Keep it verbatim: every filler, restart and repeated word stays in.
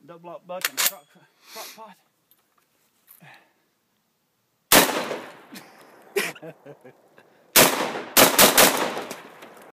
double up buck and a crock, crock pot.